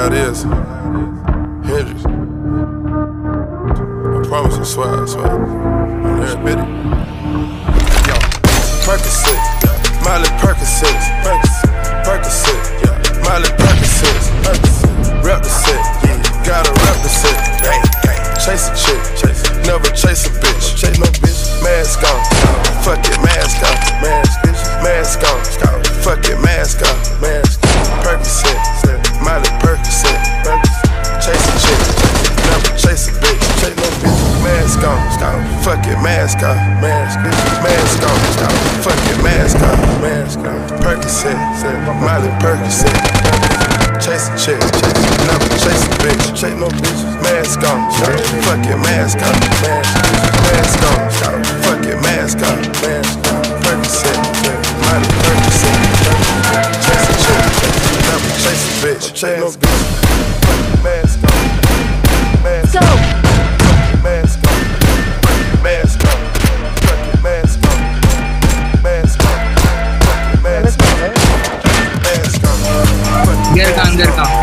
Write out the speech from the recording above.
how it is. Hendrix. I promise, I swear, I swear. I'm there, admit it. Yo, Percocet, Miley Percocet, Percocet, Miley Percocet, rep the set, gotta rep the set. Chase a chick, never chase a bitch. Chase no bitch. Mask on, fuck it, mask on, mask on, fuck it, mask on, Percocet, Miley Percocet, chase a chick, never chase a bitch. Chase no bitch. Mask on, fuck it, mask on, mask on, fuck it, mask on, Percocet, Miley Percocet, chase a chick, never chase a bitch. Chase no bitch. Mask on, fuck it, mask on, mask on, fuck it, mask on, Percocet, Miley Percocet, chase a chick, never chase a bitch. Chase no bitch. Mask on, mask on, mask on, mask on, fuck it, mask on, mask on, mask on, mask on. Get on.